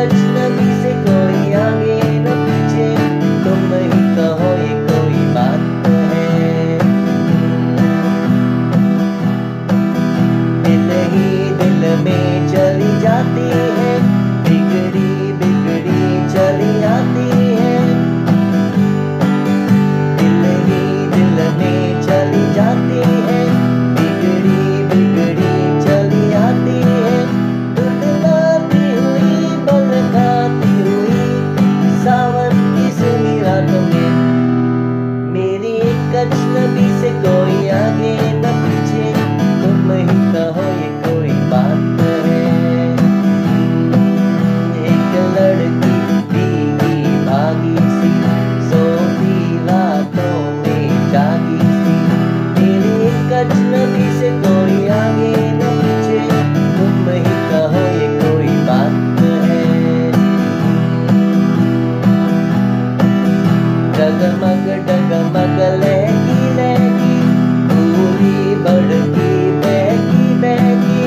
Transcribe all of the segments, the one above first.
अजनबी से कोई आगे न पीछे, तुम ही कहो ये कोई बात तो है। दिल ही दिल में चली जाती है, बिगड़ी बिगड़ी चली आती है। दिल ही दिल में चली जाती है, बिगड़ी बिगड़ी चली आती है। धुंधलाती हुई बरसाती हुई सावन की सुनी रातों में, मेरी एक अजनबी से कोई आगे न पीछे, तुम ही कहो ये कोई बात है। एक लड़की भीगी भागी सी, सोती रातों में जागी सी, मेरी एक अजनबी से कोई आगे न पीछे, तुम ही कहो ये कोई बात है। डगमग लहकी लहकी, पूरी भड़की बहकी बहकी।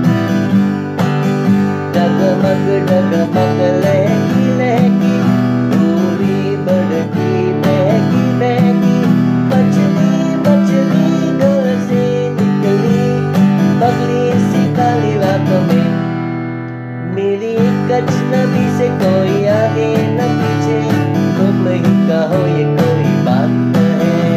डगमग डगमग लहकी लहकी, पूरी भड़की बहकी बहकी। मछली मछली घर से निकली, पगली सी काली रातों में, मेरी एक अजनबी से कोई आगे न पीछे, तुम ही कहो ये कोई बात है।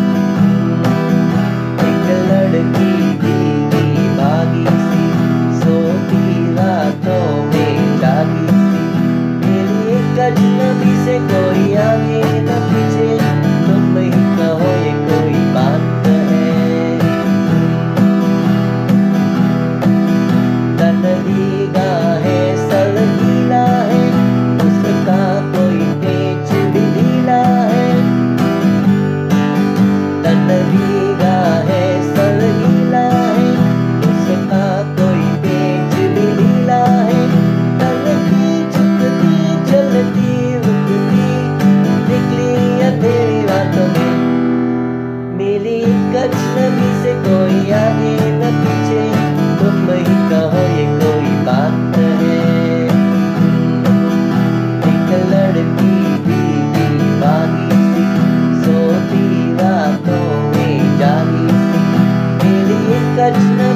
एक लड़की भीगी भागी सी, सोती रातों में जागी सी, मेरी एक अजनबी से कोई आगे न पीछे, तुम ही कहो ये कोई बात है। तनली गाहें सलगीला है, उसका कोई पेच भी ढीला है। तनली गाहें सलगीला है, उसका कोई पेच भी ढीला है। तनकी झुकती चलती रुकती, निकली अंधेरी रातों में, मेरी एक अजनबी से कोई आगे न पीछे, तुम ही कहो ये कोई बात है। एक लड़की भीगी भागी सी, सोती रातों में जागी सी, मेरी एक अजनबी